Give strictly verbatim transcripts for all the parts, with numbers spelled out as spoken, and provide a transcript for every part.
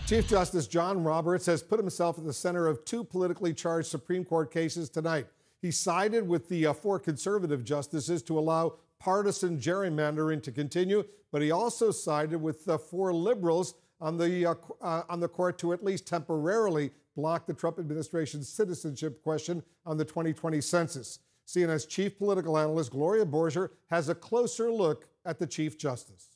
Chief Justice John Roberts has put himself at the center of two politically charged Supreme Court cases tonight. He sided with the uh, four conservative justices to allow partisan gerrymandering to continue, but he also sided with the four liberals on the, uh, uh, on the court to at least temporarily block the Trump administration's citizenship question on the twenty twenty census. C N N's chief political analyst Gloria Borger has a closer look at the Chief Justice.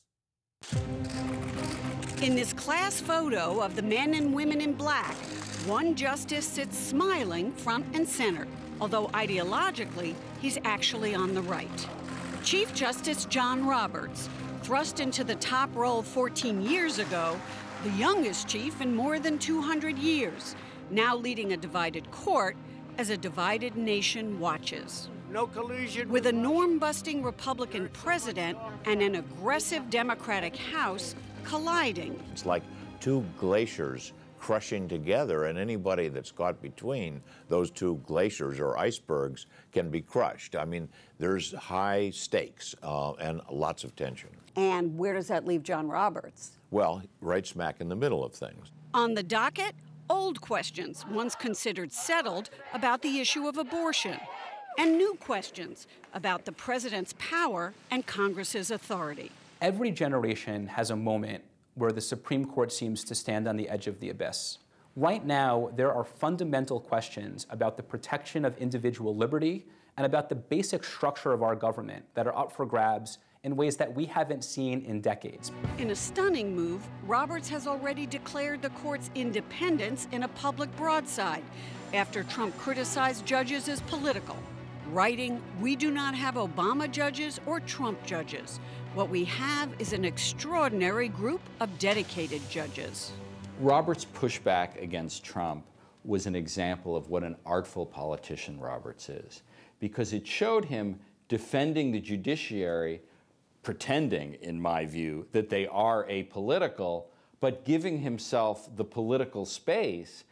In this class photo of the men and women in black, one justice sits smiling front and center, although ideologically, he's actually on the right. Chief Justice John Roberts, thrust into the top role fourteen years ago, the youngest chief in more than two hundred years, now leading a divided court as a divided nation watches. No collusion. With a norm-busting Republican president and an aggressive Democratic House colliding. It's like two glaciers crushing together, and anybody that's got between those two glaciers or icebergs can be crushed. I mean, there's high stakes uh, and lots of tension. And where does that leave John Roberts? Well, right smack in the middle of things. On the docket, old questions, once considered settled, about the issue of abortion, and new questions about the president's power and Congress's authority. Every generation has a moment where the Supreme Court seems to stand on the edge of the abyss. Right now, there are fundamental questions about the protection of individual liberty and about the basic structure of our government that are up for grabs in ways that we haven't seen in decades. In a stunning move, Roberts has already declared the court's independence in a public broadside after Trump criticized judges as political, writing, "We do not have Obama judges or Trump judges. What we have is an extraordinary group of dedicated judges." Roberts' pushback against Trump was an example of what an artful politician Roberts is, because it showed him defending the judiciary, pretending, in my view, that they are apolitical, but giving himself the political space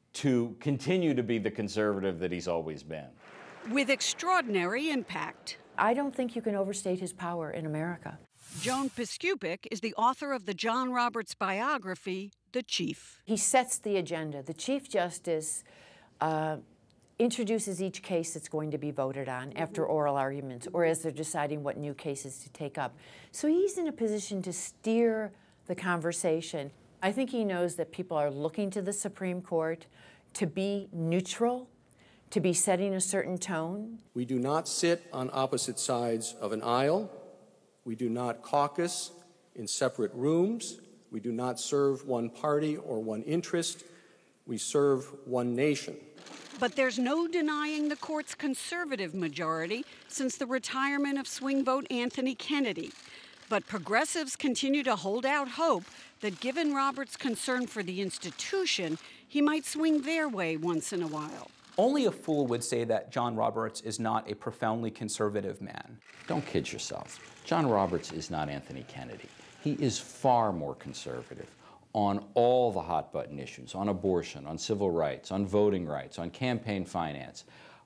to continue to be the conservative that he's always been. With extraordinary impact. I don't think you can overstate his power in America. Joan Piskupic is the author of the John Roberts biography, The Chief. He sets the agenda. The Chief Justice uh, introduces each case that's going to be voted on after oral arguments or as they're deciding what new cases to take up. So he's in a position to steer the conversation. I think he knows that people are looking to the Supreme Court to be neutral, to be setting a certain tone. We do not sit on opposite sides of an aisle. We do not caucus in separate rooms. We do not serve one party or one interest. We serve one nation. But there's no denying the court's conservative majority since the retirement of swing vote Anthony Kennedy. But progressives continue to hold out hope that given Roberts' concern for the institution, he might swing their way once in a while. Only a fool would say that John Roberts is not a profoundly conservative man. Don't kid yourself. John Roberts is not Anthony Kennedy. He is far more conservative on all the hot-button issues, on abortion, on civil rights, on voting rights, on campaign finance.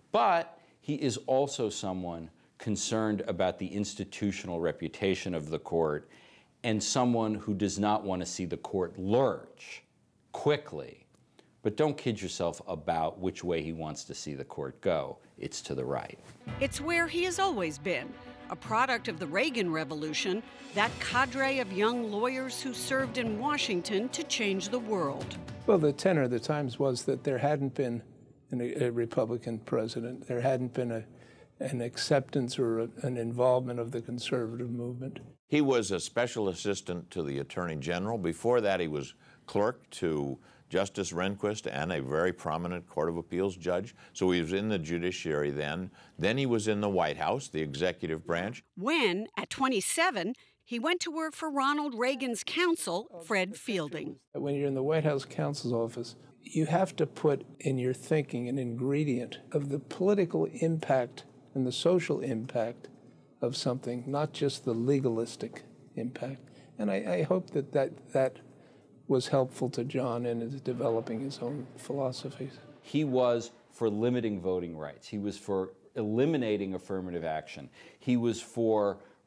But he is also someone concerned about the institutional reputation of the court and someone who does not want to see the court lurch quickly. But don't kid yourself about which way he wants to see the court go. It's to the right. It's where he has always been, a product of the Reagan Revolution, that cadre of young lawyers who served in Washington to change the world. Well, the tenor of the times was that there hadn't been a, a Republican president. There hadn't been a, an acceptance or a, an involvement of the conservative movement. He was a special assistant to the Attorney General. Before that, he was clerk to Justice Rehnquist and a very prominent Court of Appeals judge. So he was in the judiciary then. Then he was in the White House, the executive branch. When, at twenty-seven, he went to work for Ronald Reagan's counsel, Fred Fielding. When you're in the White House counsel's office, you have to put in your thinking an ingredient of the political impact and the social impact of something, not just the legalistic impact. And I, I hope that that, that was helpful to John in his developing his own philosophies. He was for limiting voting rights. He was for eliminating affirmative action. He was for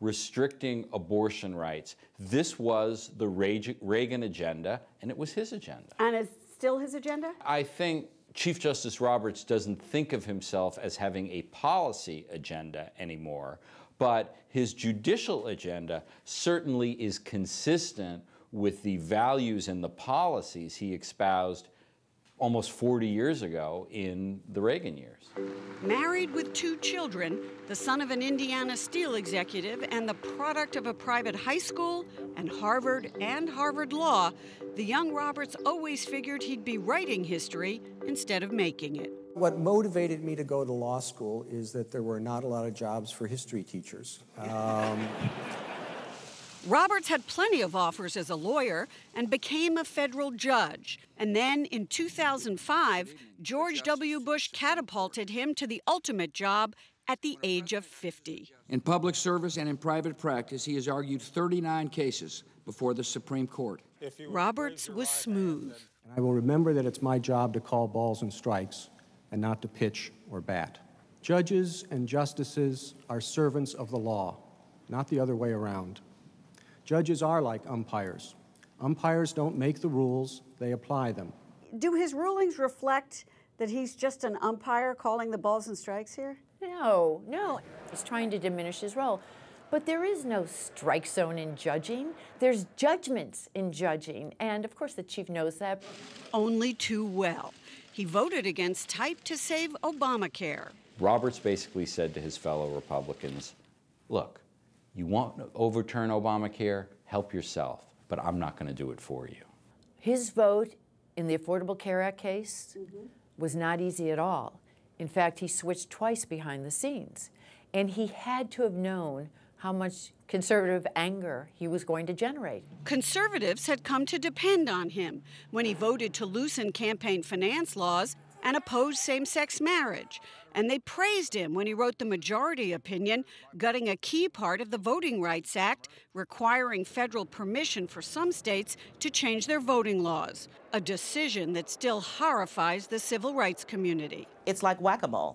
restricting abortion rights. This was the Reagan agenda, and it was his agenda. And it's still his agenda? I think Chief Justice Roberts doesn't think of himself as having a policy agenda anymore, but his judicial agenda certainly is consistent with the values and the policies he espoused almost forty years ago in the Reagan years. Married with two children, the son of an Indiana steel executive and the product of a private high school and Harvard and Harvard Law, the young Roberts always figured he'd be writing history instead of making it. What motivated me to go to law school is that there were not a lot of jobs for history teachers. Um, Roberts had plenty of offers as a lawyer and became a federal judge. And then in two thousand five, George W. Bush catapulted him to the ultimate job at the age of fifty. In public service and in private practice, he has argued thirty-nine cases before the Supreme Court. Roberts was smooth. I will remember that it's my job to call balls and strikes and not to pitch or bat. Judges and justices are servants of the law, not the other way around. Judges are like umpires. Umpires don't make the rules, they apply them. Do his rulings reflect that he's just an umpire calling the balls and strikes here? No, no. He's trying to diminish his role. But there is no strike zone in judging. There's judgments in judging. And of course the chief knows that. Only too well. He voted against type to save Obamacare. Roberts basically said to his fellow Republicans, look, you want to overturn Obamacare? Help yourself, but I'm not going to do it for you. His vote in the Affordable Care Act case mm-hmm. was not easy at all. In fact, he switched twice behind the scenes. And he had to have known how much conservative anger he was going to generate. Conservatives had come to depend on him when he voted to loosen campaign finance laws and oppose same-sex marriage. And they praised him when he wrote the majority opinion, gutting a key part of the Voting Rights Act, requiring federal permission for some states to change their voting laws, a decision that still horrifies the civil rights community. It's like whack-a-mole.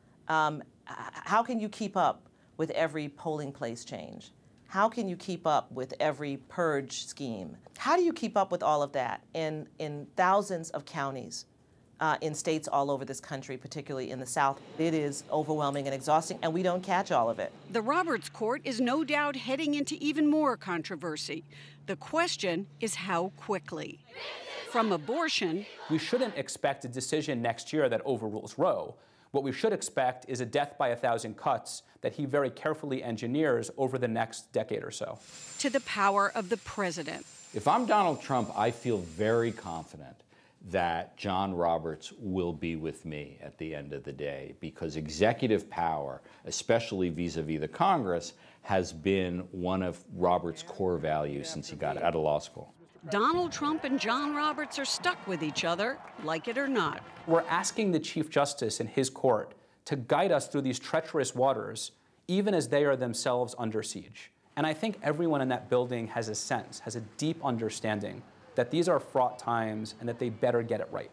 Um, how can you keep up with every polling place change? How can you keep up with every purge scheme? How do you keep up with all of that in, in thousands of counties? Uh, in states all over this country, particularly in the South. It is overwhelming and exhausting, and we don't catch all of it. The Roberts Court is no doubt heading into even more controversy. The question is how quickly. From abortion... We shouldn't expect a decision next year that overrules Roe. What we should expect is a death by a thousand cuts that he very carefully engineers over the next decade or so. To the power of the president. If I'm Donald Trump, I feel very confident that John Roberts will be with me at the end of the day, because executive power, especially vis-a-vis the Congress, has been one of Roberts' core values since he got out of law school. Donald Trump and John Roberts are stuck with each other, like it or not. We're asking the Chief Justice and his court to guide us through these treacherous waters, even as they are themselves under siege. And I think everyone in that building has a sense, has a deep understanding that these are fraught times and that they better get it right.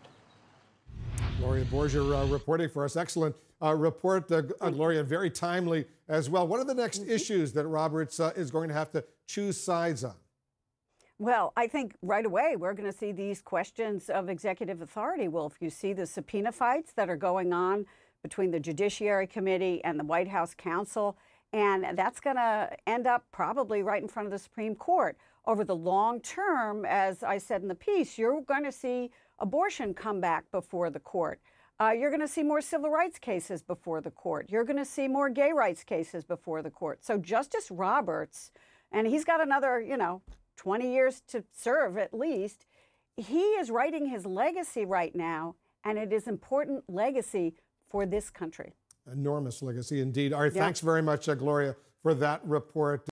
Gloria Borger uh, reporting for us. Excellent uh, report, uh, uh, Gloria, very timely as well. What are the next mm-hmm. issues that Roberts uh, is going to have to choose sides on? Well, I think right away we're going to see these questions of executive authority. Well, if you see the subpoena fights that are going on between the Judiciary Committee and the White House counsel, and that's going to end up probably right in front of the Supreme Court. Over the long term, as I said in the piece, you're going to see abortion come back before the court. Uh, you're going to see more civil rights cases before the court. You're going to see more gay rights cases before the court. So Justice Roberts, and he's got another, you know, twenty years to serve at least, he is writing his legacy right now, and it is important legacy for this country. Enormous legacy indeed. All right, yeah. Thanks very much, uh, Gloria, for that report.